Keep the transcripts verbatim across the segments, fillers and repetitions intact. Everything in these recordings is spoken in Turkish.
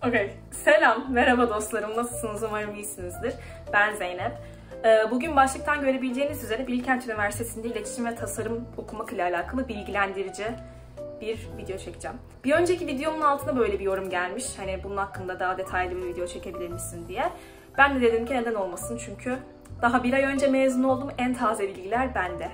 Okay. Selam, merhaba dostlarım. Nasılsınız? Umarım iyisinizdir. Ben Zeynep. Bugün başlıktan görebileceğiniz üzere Bilkent Üniversitesi'nde iletişim ve tasarım okumak ile alakalı bilgilendirici bir video çekeceğim. Bir önceki videomun altına böyle bir yorum gelmiş. Hani bunun hakkında daha detaylı bir video çekebilir misin diye. Ben de dedim ki neden olmasın, çünkü daha bir ay önce mezun oldum. En taze bilgiler bende.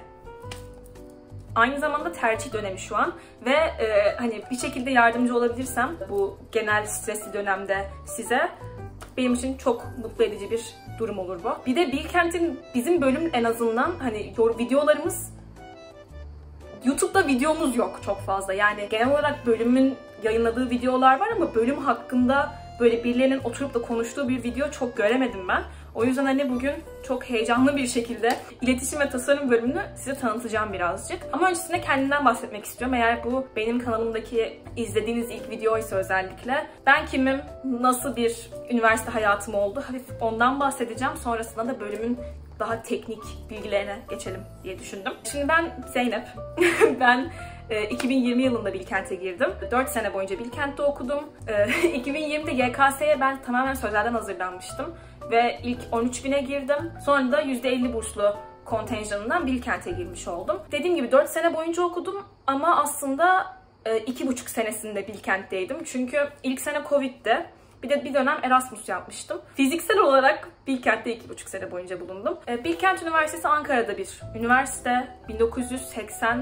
Aynı zamanda tercih dönemi şu an ve e, hani bir şekilde yardımcı olabilirsem bu genel stresli dönemde size, benim için çok mutlu edici bir durum olur bu. Bir de Bilkent'in bizim bölüm en azından hani videolarımız, YouTube'da videomuz yok çok fazla. Yani genel olarak bölümün yayınladığı videolar var ama bölüm hakkında böyle birilerinin oturup da konuştuğu bir video çok göremedim ben. O yüzden hani bugün çok heyecanlı bir şekilde iletişim ve tasarım bölümünü size tanıtacağım birazcık. Ama öncesinde kendimden bahsetmek istiyorum. Eğer bu benim kanalımdaki izlediğiniz ilk videoysa özellikle. Ben kimim, nasıl bir üniversite hayatım oldu, hafif ondan bahsedeceğim. Sonrasında da bölümün daha teknik bilgilerine geçelim diye düşündüm. Şimdi ben Zeynep. ben iki bin yirmi yılında Bilkent'e girdim. dört sene boyunca Bilkent'te okudum. iki bin yirmide Y K S'ye ben tamamen sözelden hazırlanmıştım. Ve ilk on üç bine girdim. Sonra da yüzde elli burslu kontenjanından Bilkent'e girmiş oldum. Dediğim gibi dört sene boyunca okudum ama aslında iki buçuk senesinde Bilkent'teydim. Çünkü ilk sene Covid'di. Bir de bir dönem Erasmus yapmıştım. Fiziksel olarak Bilkent'te iki buçuk sene boyunca bulundum. Bilkent Üniversitesi Ankara'da bir üniversite. bin dokuz yüz seksen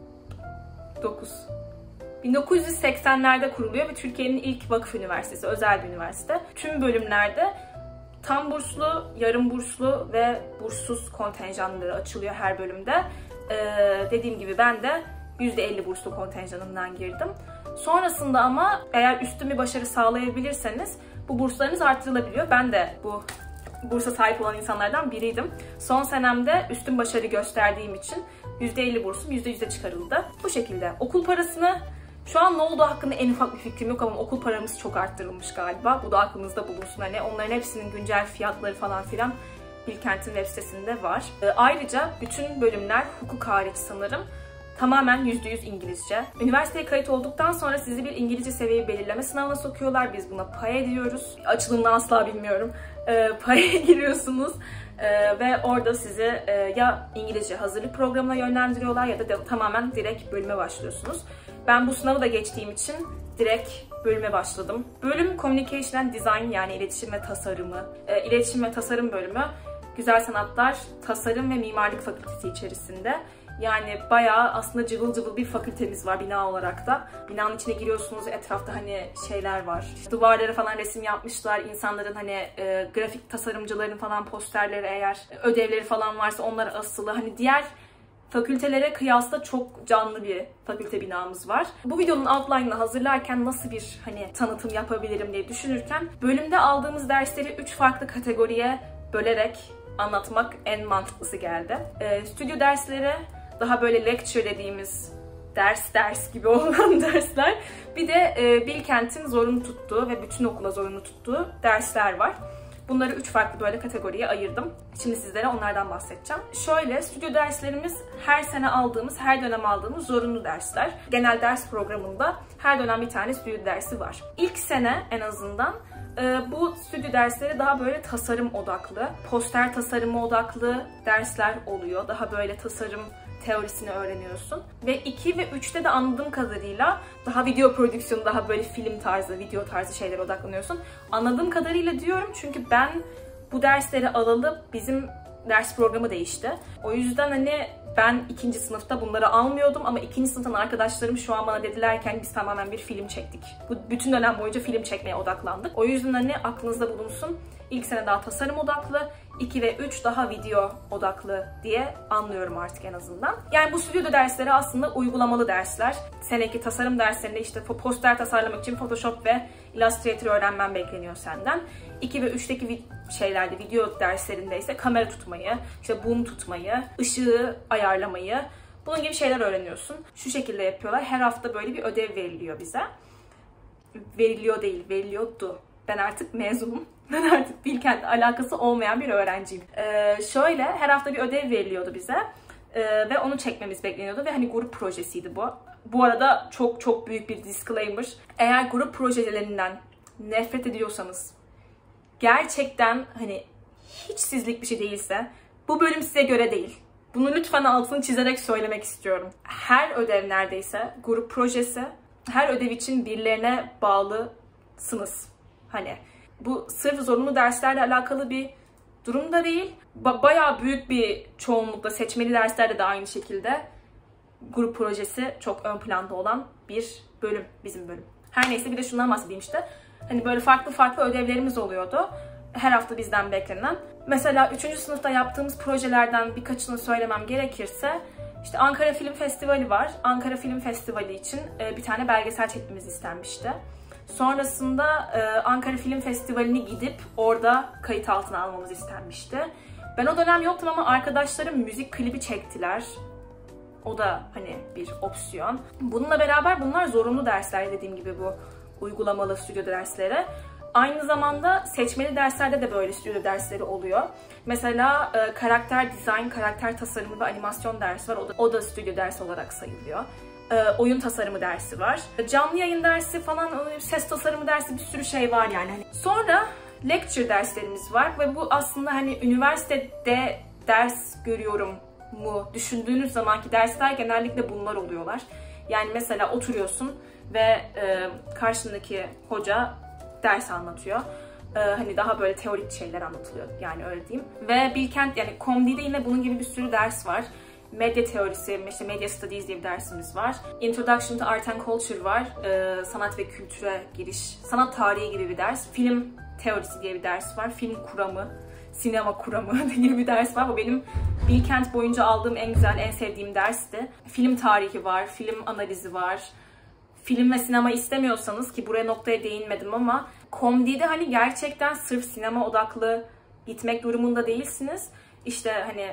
dokuz. bin dokuz yüz seksenlerde kuruluyor ve Türkiye'nin ilk vakıf üniversitesi, özel bir üniversite. Tüm bölümlerde tam burslu, yarım burslu ve burssuz kontenjanları açılıyor her bölümde. Ee, dediğim gibi ben de yüzde elli burslu kontenjanından girdim. Sonrasında ama eğer üstün bir başarı sağlayabilirseniz bu burslarınız artırılabiliyor. Ben de bu bursa sahip olan insanlardan biriydim. Son senemde üstün başarı gösterdiğim için yüzde elli bursum yüzde yüze çıkarıldı. Bu şekilde. Okul parasını şu an ne olduğu hakkında en ufak bir fikrim yok ama okul paramız çok arttırılmış galiba. Bu da aklınızda bulunsun. Hani onların hepsinin güncel fiyatları falan filan Bilkent'in web sitesinde var. Ayrıca bütün bölümler hukuk hariç sanırım tamamen yüzde yüz İngilizce. Üniversiteye kayıt olduktan sonra sizi bir İngilizce seviyeyi belirleme sınavına sokuyorlar. Biz buna PAE diyoruz. Açılımını asla bilmiyorum. E, PAE'ye giriyorsunuz e, ve orada sizi e, ya İngilizce hazırlık programına yönlendiriyorlar ya da de, tamamen direkt bölüme başlıyorsunuz. Ben bu sınavı da geçtiğim için direkt bölüme başladım. Bölüm Communication and Design, yani iletişim ve tasarımı. E, iletişim ve tasarım bölümü Güzel Sanatlar, Tasarım ve Mimarlık Fakültesi içerisinde. Yani bayağı aslında cıvıl cıvıl bir fakültemiz var bina olarak da. Binanın içine giriyorsunuz, etrafta hani şeyler var. Duvarlara falan resim yapmışlar. İnsanların hani e, grafik tasarımcıların falan posterleri, eğer ödevleri falan varsa onlara asılı. Hani diğer fakültelere kıyasla çok canlı bir fakülte binamız var. Bu videonun outline'ını hazırlarken nasıl bir hani tanıtım yapabilirim diye düşünürken bölümde aldığımız dersleri üç farklı kategoriye bölerek anlatmak en mantıklısı geldi. E, stüdyo dersleri, daha böyle lecture dediğimiz ders ders gibi olan dersler. Bir de e, Bilkent'in zorunlu tuttuğu ve bütün okula zorunlu tuttuğu dersler var. Bunları üç farklı böyle kategoriye ayırdım. Şimdi sizlere onlardan bahsedeceğim. Şöyle, stüdyo derslerimiz her sene aldığımız, her dönem aldığımız zorunlu dersler. Genel ders programında her dönem bir tane stüdyo dersi var. İlk sene en azından bu stüdyo dersleri daha böyle tasarım odaklı, poster tasarımı odaklı dersler oluyor. Daha böyle tasarım teorisini öğreniyorsun. Ve iki ve üçte de anladığım kadarıyla daha video prodüksiyonu, daha böyle film tarzı, video tarzı şeylere odaklanıyorsun. Anladığım kadarıyla diyorum çünkü ben bu dersleri alalı bizim ders programı değişti. O yüzden hani ben ikinci sınıfta bunları almıyordum ama ikinci sınıftan arkadaşlarım şu an bana dedilerken biz tamamen bir film çektik. Bu bütün dönem boyunca film çekmeye odaklandık. O yüzden hani aklınızda bulunsun. İlk sene daha tasarım odaklı, iki ve üç daha video odaklı diye anlıyorum artık en azından. Yani bu stüdyo dersleri aslında uygulamalı dersler. Seneki tasarım derslerinde işte poster tasarlamak için Photoshop ve Illustrator öğrenmen bekleniyor senden. iki ve üçteki şeylerde, video derslerinde ise kamera tutmayı, işte boom tutmayı, ışığı ayarlamayı, bunun gibi şeyler öğreniyorsun. Şu şekilde yapıyorlar. Her hafta böyle bir ödev veriliyor bize. Veriliyor değil, veriliyordu. Ben artık mezunum. Ben artık Bilkent'le alakası olmayan bir öğrenciyim. Ee, şöyle, her hafta bir ödev veriliyordu bize. Ee, ve onu çekmemiz bekleniyordu ve hani grup projesiydi bu. Bu arada çok çok büyük bir disclaimer. Eğer grup projelerinden nefret ediyorsanız, gerçekten hani hiç sizlik bir şey değilse bu bölüm size göre değil. Bunu lütfen altını çizerek söylemek istiyorum. Her ödev neredeyse, grup projesi, her ödev için birilerine bağlısınız. Hani bu sırf zorunlu derslerle alakalı bir durum da değil. Ba- bayağı büyük bir çoğunlukla seçmeli derslerde de aynı şekilde grup projesi çok ön planda olan bir bölüm, bizim bölüm. Her neyse, bir de şundan bahsedeyim işte. Hani böyle farklı farklı ödevlerimiz oluyordu. Her hafta bizden beklenen. Mesela üçüncü sınıfta yaptığımız projelerden birkaçını söylemem gerekirse, işte Ankara Film Festivali var. Ankara Film Festivali için bir tane belgesel çekmemiz istenmişti. Sonrasında Ankara Film Festivali'ni gidip orada kayıt altına almamız istenmişti. Ben o dönem yoktum ama arkadaşlarım müzik klibi çektiler. O da hani bir opsiyon. Bununla beraber bunlar zorunlu dersler, dediğim gibi bu uygulamalı stüdyo dersleri. Aynı zamanda seçmeli derslerde de böyle stüdyo dersleri oluyor. Mesela e, karakter dizayn, karakter tasarımı ve animasyon dersi var. O da, o da stüdyo dersi olarak sayılıyor. E, oyun tasarımı dersi var. Canlı yayın dersi falan, ses tasarımı dersi, bir sürü şey var yani. Sonra lecture derslerimiz var ve bu aslında hani üniversitede ders görüyorum mu düşündüğünüz zamanki dersler genellikle bunlar oluyorlar. Yani mesela oturuyorsun ve e, karşındaki hoca ders anlatıyor. Ee, hani daha böyle teorik şeyler anlatılıyor, yani öyle diyeyim. Ve Bilkent, yani Komdi'de yine bunun gibi bir sürü ders var. Medya teorisi, işte Media Studies diye bir dersimiz var. Introduction to Art and Culture var. Ee, sanat ve kültüre giriş, sanat tarihi gibi bir ders. Film teorisi diye bir ders var. Film kuramı, sinema kuramı gibi bir ders var. Bu benim Bilkent boyunca aldığım en güzel, en sevdiğim dersti. Film tarihi var, film analizi var. Film ve sinema istemiyorsanız, ki buraya noktaya değinmedim ama Komdi'de hani gerçekten sırf sinema odaklı gitmek durumunda değilsiniz. İşte hani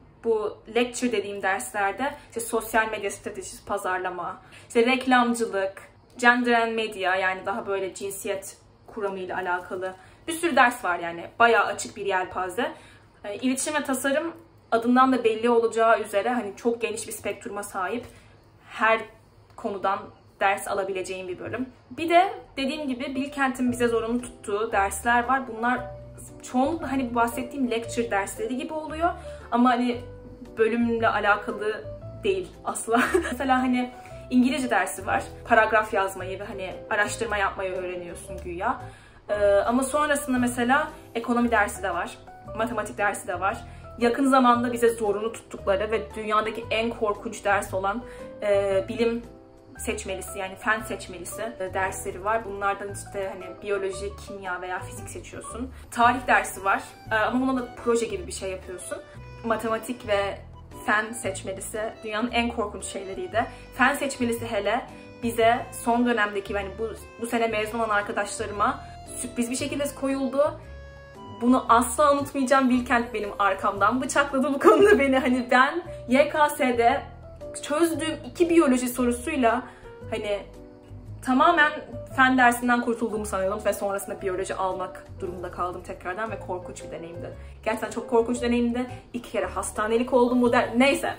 bu lecture dediğim derslerde işte sosyal medya stratejisi, pazarlama, işte reklamcılık, gender and media, yani daha böyle cinsiyet kuramıyla alakalı bir sürü ders var yani. Bayağı açık bir yelpaze. Yani iletişim ve tasarım adından da belli olacağı üzere hani çok geniş bir spektruma sahip, her konudan ders alabileceğim bir bölüm. Bir de dediğim gibi Bilkent'in bize zorunlu tuttuğu dersler var. Bunlar çoğunlukla hani bu bahsettiğim lecture dersleri gibi oluyor. Ama hani bölümle alakalı değil asla. Mesela hani İngilizce dersi var. Paragraf yazmayı ve hani araştırma yapmayı öğreniyorsun güya. Ee, ama sonrasında mesela ekonomi dersi de var. Matematik dersi de var. Yakın zamanda bize zorunlu tuttukları ve dünyadaki en korkunç ders olan e, bilim seçmelisi, yani fen seçmelisi dersleri var. Bunlardan işte hani biyoloji, kimya veya fizik seçiyorsun. Tarih dersi var ama buna da proje gibi bir şey yapıyorsun. Matematik ve fen seçmelisi dünyanın en korkunç şeyleriydi. Fen seçmelisi hele bize son dönemdeki, yani bu, bu sene mezun olan arkadaşlarıma sürpriz bir şekilde koyuldu. Bunu asla unutmayacağım. Bilkent benim arkamdan bıçakladı bu konuda beni. Hani ben Y K S'de çözdüğüm iki biyoloji sorusuyla hani tamamen fen dersinden kurtulduğumu sanıyordum ve sonrasında biyoloji almak durumunda kaldım tekrardan ve korkunç bir deneyimdi. Gerçekten çok korkunç deneyimdi. İki kere hastanelik oldum bu der. Neyse.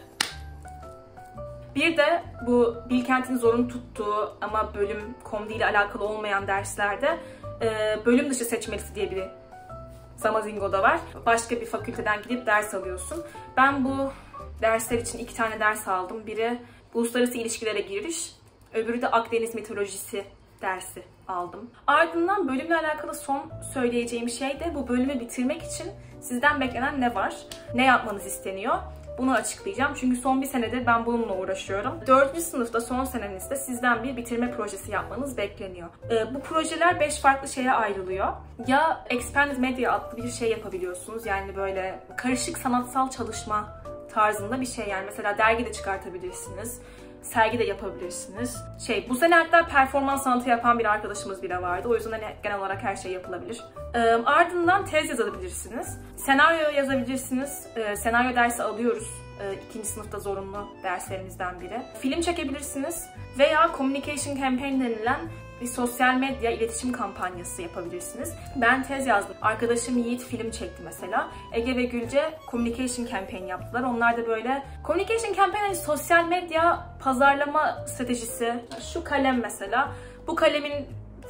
Bir de bu Bilkent'in zorunlu tuttuğu ama bölüm Komdi ile alakalı olmayan derslerde bölüm dışı seçmelisi diye bir Zamazingo'da var. Başka bir fakülteden gidip ders alıyorsun. Ben bu dersler için iki tane ders aldım. Biri uluslararası ilişkilere giriş, öbürü de Akdeniz mitolojisi dersi aldım. Ardından bölümle alakalı son söyleyeceğim şey de bu bölümü bitirmek için sizden beklenen ne var? Ne yapmanız isteniyor? Bunu açıklayacağım. Çünkü son bir senedir ben bununla uğraşıyorum. Dördüncü sınıfta son senenizde sizden bir bitirme projesi yapmanız bekleniyor. Ee, bu projeler beş farklı şeye ayrılıyor. Ya Expanded Media adlı bir şey yapabiliyorsunuz. Yani böyle karışık sanatsal çalışma tarzında bir şey, yani mesela dergi de çıkartabilirsiniz, sergi de yapabilirsiniz. Şey, bu sene hatta performans sanatı yapan bir arkadaşımız bile vardı. O yüzden hani genel olarak her şey yapılabilir. Ee, ardından tez yazabilirsiniz. Senaryo yazabilirsiniz. Ee, senaryo dersi alıyoruz. Ee, ikinci sınıfta zorunlu derslerimizden biri. Film çekebilirsiniz. Veya communication campaign denilen bir sosyal medya iletişim kampanyası yapabilirsiniz. Ben tez yazdım. Arkadaşım Yiğit film çekti mesela. Ege ve Gülce communication campaign yaptılar. Onlar da böyle communication campaign, yani sosyal medya pazarlama stratejisi. Şu kalem mesela. Bu kalemin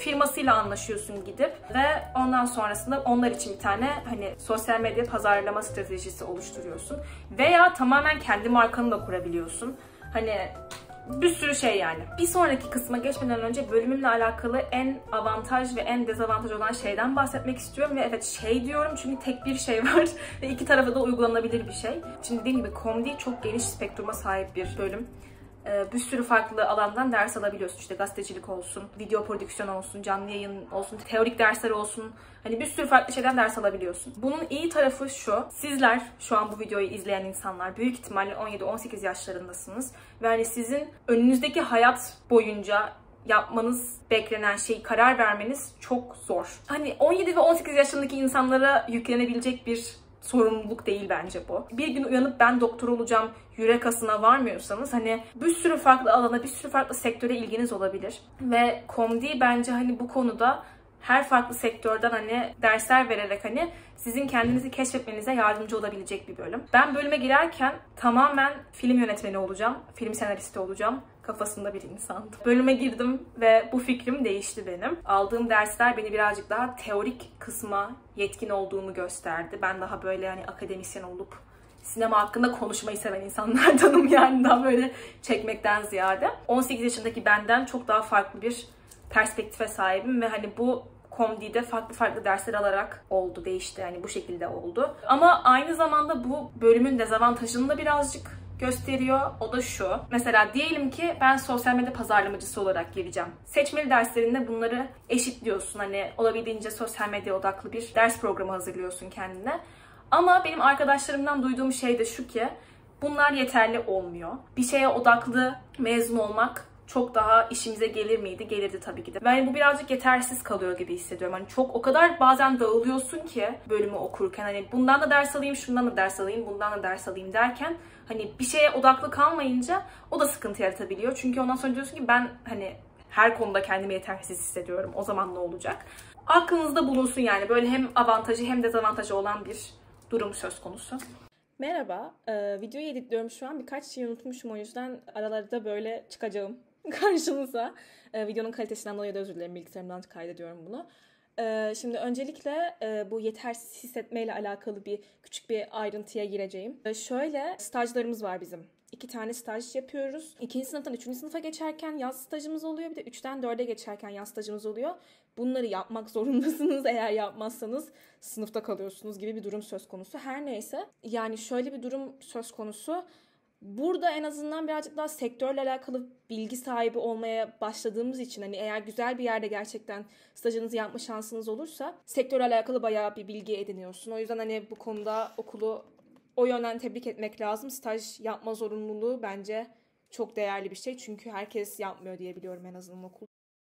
firmasıyla anlaşıyorsun gidip ve ondan sonrasında onlar için bir tane hani sosyal medya pazarlama stratejisi oluşturuyorsun. Veya tamamen kendi markanı da kurabiliyorsun. Hani bir sürü şey yani. Bir sonraki kısma geçmeden önce bölümümle alakalı en avantaj ve en dezavantaj olan şeyden bahsetmek istiyorum. Ve evet şey diyorum çünkü tek bir şey var ve iki tarafa da uygulanabilir bir şey. Şimdi dediğim gibi komedi çok geniş spektruma sahip bir bölüm. Bir sürü farklı alandan ders alabiliyorsun. İşte gazetecilik olsun, video prodüksiyon olsun, canlı yayın olsun, teorik dersler olsun. Hani bir sürü farklı şeyden ders alabiliyorsun. Bunun iyi tarafı şu. Sizler şu an bu videoyu izleyen insanlar büyük ihtimalle on yedi on sekiz yaşlarındasınız. Ve hani sizin önünüzdeki hayat boyunca yapmanız beklenen şeyi karar vermeniz çok zor. Hani on yedi ve on sekiz yaşındaki insanlara yüklenebilecek bir sorumluluk değil bence bu. Bir gün uyanıp ben doktor olacağım, yürek asına varmıyorsanız hani bir sürü farklı alana, bir sürü farklı sektöre ilginiz olabilir. Ve komedi bence hani bu konuda her farklı sektörden hani dersler vererek hani sizin kendinizi keşfetmenize yardımcı olabilecek bir bölüm. Ben bölüme girerken tamamen film yönetmeni olacağım, film senaristi olacağım kafasında bir insandım. Bölüme girdim ve bu fikrim değişti benim. Aldığım dersler beni birazcık daha teorik kısma yetkin olduğumu gösterdi. Ben daha böyle hani akademisyen olup sinema hakkında konuşmayı seven insanlardanım yani daha böyle çekmekten ziyade. on sekiz yaşındaki benden çok daha farklı bir perspektife sahibim ve hani bu komedide farklı farklı dersler alarak oldu, değişti. Yani bu şekilde oldu. Ama aynı zamanda bu bölümün dezavantajını da birazcık gösteriyor. O da şu. Mesela diyelim ki ben sosyal medya pazarlamacısı olarak gireceğim. Seçmeli derslerinde bunları eşitliyorsun. Hani olabildiğince sosyal medya odaklı bir ders programı hazırlıyorsun kendine. Ama benim arkadaşlarımdan duyduğum şey de şu ki bunlar yeterli olmuyor. Bir şeye odaklı mezun olmak çok daha işimize gelir miydi? Gelirdi tabii ki de. Yani bu birazcık yetersiz kalıyor gibi hissediyorum. Hani çok o kadar bazen dağılıyorsun ki bölümü okurken hani bundan da ders alayım, şundan da ders alayım, bundan da ders alayım derken hani bir şeye odaklı kalmayınca o da sıkıntı yaratabiliyor. Çünkü ondan sonra diyorsun ki ben hani her konuda kendimi yetersiz hissediyorum. O zaman ne olacak? Aklınızda bulunsun yani böyle hem avantajı hem dezavantajı olan bir durum söz konusu. Merhaba, ee, videoyu editliyorum şu an. Birkaç şey unutmuşum o yüzden aralarda böyle çıkacağım karşınıza. Ee, videonun kalitesinden dolayı da özür dilerim. Bilgisayarımdan kaydediyorum bunu. Ee, şimdi öncelikle e, bu yetersiz hissetmeyle alakalı bir küçük bir ayrıntıya gireceğim. Ee, şöyle stajlarımız var bizim. İki tane staj yapıyoruz. İkinci sınıftan üçüncü sınıfa geçerken yaz stajımız oluyor. Bir de üçten dörde geçerken yaz stajımız oluyor. Bunları yapmak zorundasınız. Eğer yapmazsanız sınıfta kalıyorsunuz gibi bir durum söz konusu. Her neyse yani şöyle bir durum söz konusu. Burada en azından birazcık daha sektörle alakalı bilgi sahibi olmaya başladığımız için hani eğer güzel bir yerde gerçekten stajınızı yapma şansınız olursa sektörle alakalı bayağı bir bilgi ediniyorsun. O yüzden hani bu konuda okulu o yönden tebrik etmek lazım. Staj yapma zorunluluğu bence çok değerli bir şey. Çünkü herkes yapmıyor diye biliyorum en azından okul.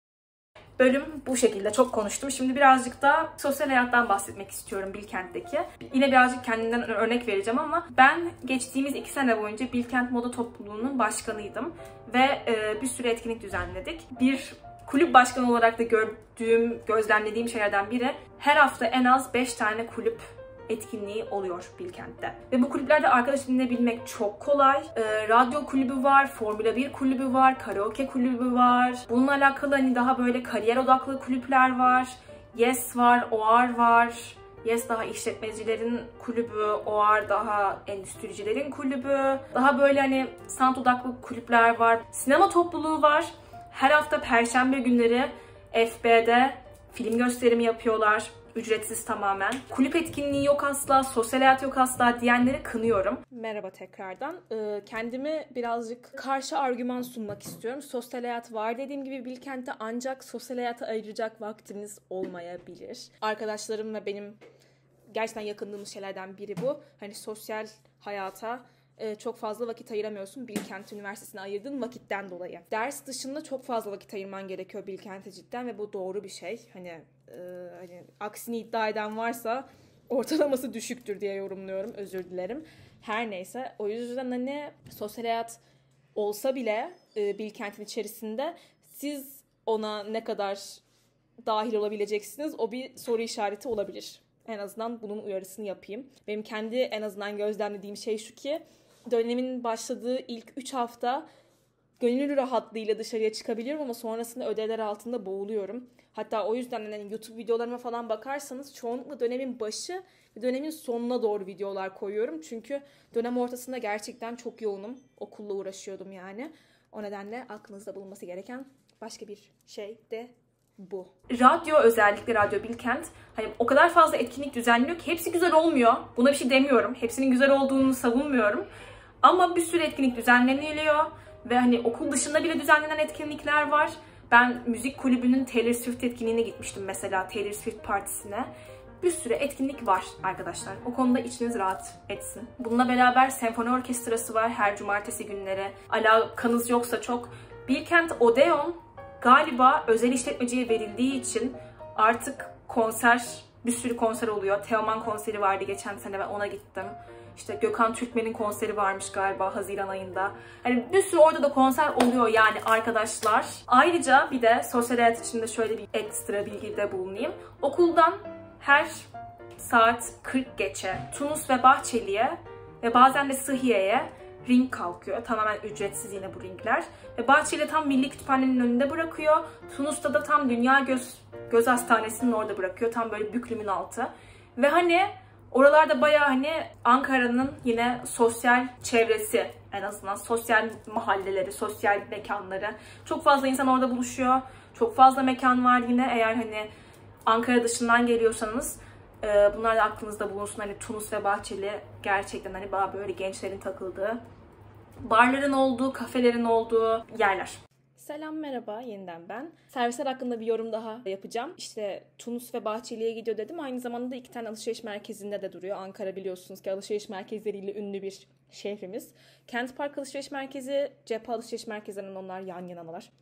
Bölüm bu şekilde çok konuştum. Şimdi birazcık da sosyal hayattan bahsetmek istiyorum Bilkent'teki. Yine birazcık kendimden örnek vereceğim ama ben geçtiğimiz iki sene boyunca Bilkent Moda Topluluğu'nun başkanıydım. Ve e, bir sürü etkinlik düzenledik. Bir kulüp başkanı olarak da gördüğüm, gözlemlediğim şeylerden biri her hafta en az beş tane kulüp etkinliği oluyor Bilkent'te. Ve bu kulüplerde arkadaş edinebilmek çok kolay. Ee, radyo kulübü var, Formula bir kulübü var, karaoke kulübü var. Bununla alakalı hani daha böyle kariyer odaklı kulüpler var. Yes var, O R var. Yes daha işletmecilerin kulübü, O R daha endüstricilerin kulübü. Daha böyle hani sanat odaklı kulüpler var. Sinema topluluğu var. Her hafta Perşembe günleri F B'de film gösterimi yapıyorlar. Ücretsiz tamamen. Kulüp etkinliği yok asla, sosyal hayat yok asla diyenleri kınıyorum. Merhaba tekrardan. Ee, kendimi birazcık karşı argüman sunmak istiyorum. Sosyal hayat var dediğim gibi Bilkent'te ancak sosyal hayata ayıracak vaktiniz olmayabilir. Arkadaşlarım ve benim gerçekten yakındığımız şeylerden biri bu. Hani sosyal hayata çok fazla vakit ayıramıyorsun Bilkent Üniversitesi'ne ayırdığın vakitten dolayı. Ders dışında çok fazla vakit ayırman gerekiyor Bilkent'e cidden ve bu doğru bir şey. Hani, e, hani aksini iddia eden varsa ortalaması düşüktür diye yorumluyorum. Özür dilerim. Her neyse. O yüzden hani sosyal hayat olsa bile e, Bilkent'in içerisinde siz ona ne kadar dahil olabileceksiniz o bir soru işareti olabilir. En azından bunun uyarısını yapayım. Benim kendi en azından gözlemlediğim şey şu ki dönemin başladığı ilk üç hafta gönül rahatlığıyla dışarıya çıkabiliyorum ama sonrasında ödevler altında boğuluyorum. Hatta o yüzden hani YouTube videolarıma falan bakarsanız çoğunlukla dönemin başı ve dönemin sonuna doğru videolar koyuyorum. Çünkü dönem ortasında gerçekten çok yoğunum. Okulla uğraşıyordum yani. O nedenle aklınızda bulunması gereken başka bir şey de bu. Radyo, özellikle Radyo Bilkent hani o kadar fazla etkinlik düzenliyor ki hepsi güzel olmuyor. Buna bir şey demiyorum. Hepsinin güzel olduğunu savunmuyorum. Ama bir sürü etkinlik düzenleniliyor ve hani okul dışında bile düzenlenen etkinlikler var. Ben müzik kulübünün Taylor Swift etkinliğine gitmiştim mesela, Taylor Swift partisine. Bir sürü etkinlik var arkadaşlar. O konuda içiniz rahat etsin. Bununla beraber senfoni orkestrası var her cumartesi günleri. Alakanız yoksa çok. Bilkent Odeon galiba özel işletmeciye verildiği için artık konser, bir sürü konser oluyor. Teoman konseri vardı geçen sene, ben ona gittim. İşte Gökhan Türkmen'in konseri varmış galiba Haziran ayında. Hani bir sürü orada da konser oluyor yani arkadaşlar. Ayrıca bir de sosyal hayat içinde şöyle bir ekstra bilgide bulunayım. Okuldan her saat kırk geçe Tunus ve Bahçeli'ye ve bazen de Sıhhiye'ye ring kalkıyor. Tamamen ücretsiz yine bu ringler. Ve Bahçeli tam Milli Kütüphane'nin önünde bırakıyor. Tunus'ta da tam Dünya Göz, Göz Hastanesi'nin orada bırakıyor. Tam böyle büklümün altı. Ve hani oralarda bayağı hani Ankara'nın yine sosyal çevresi, en azından sosyal mahalleleri, sosyal mekanları. Çok fazla insan orada buluşuyor. Çok fazla mekan var yine, eğer hani Ankara dışından geliyorsanız bunlar da aklınızda bulunsun. Hani Tunus ve Bahçeli gerçekten hani daha böyle gençlerin takıldığı, barların olduğu, kafelerin olduğu yerler. Selam, merhaba, yeniden ben. Servisler hakkında bir yorum daha yapacağım. İşte Tunus ve Bahçeli'ye gidiyor dedim. Aynı zamanda da iki tane alışveriş merkezinde de duruyor. Ankara biliyorsunuz ki alışveriş merkezleriyle ünlü bir şehrimiz. Kent Park Alışveriş Merkezi, Cephe Alışveriş Merkezi'nin onlar yan yanalar.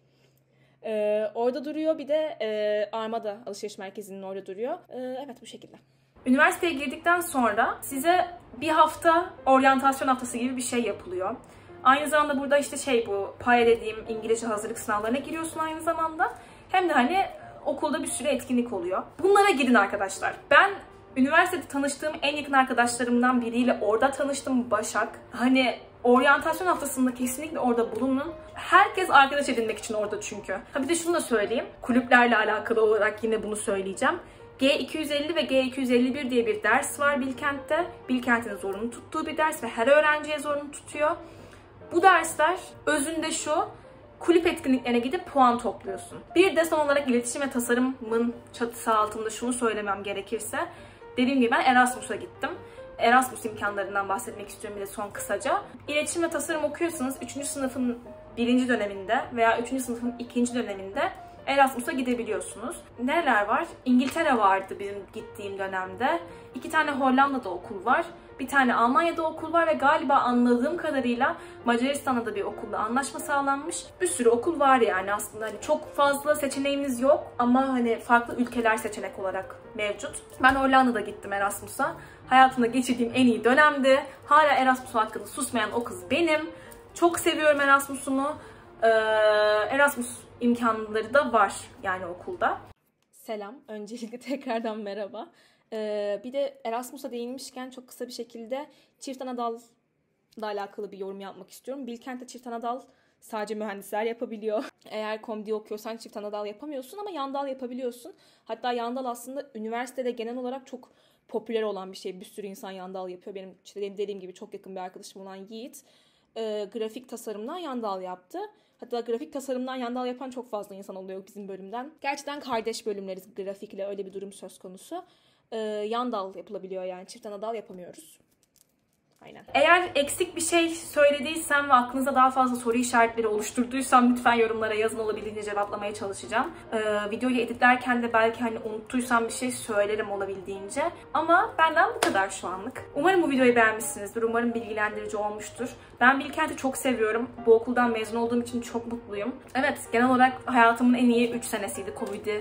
Ee, orada duruyor. Bir de e, Armada Alışveriş Merkezi'nin orada duruyor. Ee, evet, bu şekilde. Üniversiteye girdikten sonra size bir hafta oryantasyon haftası gibi bir şey yapılıyor. Aynı zamanda burada işte şey, bu P A E dediğim İngilizce hazırlık sınavlarına giriyorsun aynı zamanda. Hem de hani okulda bir sürü etkinlik oluyor. Bunlara gidin arkadaşlar. Ben üniversitede tanıştığım en yakın arkadaşlarımdan biriyle orada tanıştım, Başak. Hani oryantasyon haftasında kesinlikle orada bulunun. Herkes arkadaş edinmek için orada çünkü. Ha bir de şunu da söyleyeyim. Kulüplerle alakalı olarak yine bunu söyleyeceğim. G iki yüz elli ve G iki yüz elli bir diye bir ders var Bilkent'te. Bilkent'in zorunlu tuttuğu bir ders ve her öğrenciye zorunlu tutuyor. Bu dersler özünde şu: kulüp etkinliklerine gidip puan topluyorsun. Bir de son olarak iletişim ve tasarımın çatısı altında şunu söylemem gerekirse, dediğim gibi ben Erasmus'a gittim. Erasmus imkanlarından bahsetmek istiyorum bir de son kısaca. İletişim ve tasarım okuyorsanız üçüncü sınıfın birinci döneminde veya üçüncü sınıfın ikinci döneminde Erasmus'a gidebiliyorsunuz. Nereler var? İngiltere vardı benim gittiğim dönemde. İki tane Hollanda'da okul var. Bir tane Almanya'da okul var ve galiba anladığım kadarıyla Macaristan'da da bir okulla anlaşma sağlanmış. Bir sürü okul var yani aslında. Hani çok fazla seçeneğimiz yok ama hani farklı ülkeler seçenek olarak mevcut. Ben Hollanda'da gittim Erasmus'a. Hayatımda geçirdiğim en iyi dönemdi. Hala Erasmus hakkında susmayan o kız benim. Çok seviyorum Erasmus'umu. Ee, Erasmus imkanları da var yani okulda. Selam. Öncelikle tekrardan merhaba. Ee, bir de Erasmus'a değinmişken çok kısa bir şekilde çift anadalla alakalı bir yorum yapmak istiyorum. Bilkent'te çift anadal sadece mühendisler yapabiliyor. Eğer komdi okuyorsan çift anadal yapamıyorsun ama yandal yapabiliyorsun. Hatta yandal aslında üniversitede genel olarak çok popüler olan bir şey. Bir sürü insan yandal yapıyor. Benim işte dediğim gibi çok yakın bir arkadaşım olan Yiğit e, grafik tasarımdan yandal yaptı. Hatta grafik tasarımdan yandal yapan çok fazla insan oluyor bizim bölümden. Gerçekten kardeş bölümleriz grafikle, öyle bir durum söz konusu. Ee, yandal yapılabiliyor yani, çift anadal yapamıyoruz. Aynen. Eğer eksik bir şey söylediysem ve aklınızda daha fazla soru işaretleri oluşturduysam lütfen yorumlara yazın, olabildiğince cevaplamaya çalışacağım. Ee, videoyu editlerken de belki hani unuttuysam bir şey söylerim olabildiğince. Ama benden bu kadar şu anlık. Umarım bu videoyu beğenmişsinizdir. Umarım bilgilendirici olmuştur. Ben Bilkent'i çok seviyorum. Bu okuldan mezun olduğum için çok mutluyum. Evet, genel olarak hayatımın en iyi üç senesiydi. Covid'i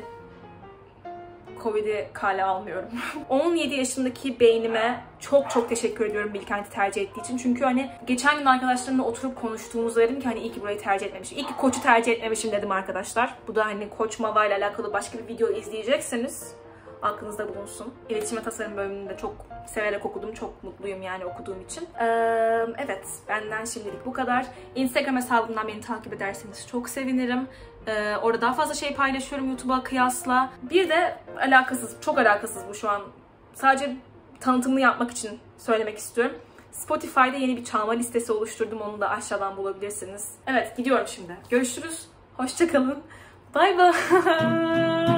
Covid'i kale almıyorum. on yedi yaşındaki beynime çok çok teşekkür ediyorum Bilkent'i tercih ettiği için. Çünkü hani geçen gün arkadaşlarımla oturup konuştuğumuzda dedim ki hani iyi ki burayı tercih etmemişim. İyi ki Koç'u tercih etmemişim dedim arkadaşlar. Bu da hani Koç Mava ile alakalı başka bir video izleyecekseniz aklınızda bulunsun. İletişim ve tasarım bölümünü de çok severek okudum. Çok mutluyum yani okuduğum için. Ee, evet, benden şimdilik bu kadar. Instagram hesabımdan beni takip ederseniz çok sevinirim. Ee, orada daha fazla şey paylaşıyorum YouTube'a kıyasla. Bir de alakasız, çok alakasız bu şu an. Sadece tanıtımını yapmak için söylemek istiyorum. Spotify'da yeni bir çalma listesi oluşturdum. Onu da aşağıdan bulabilirsiniz. Evet, gidiyorum şimdi. Görüşürüz. Hoşça kalın. Bay bay.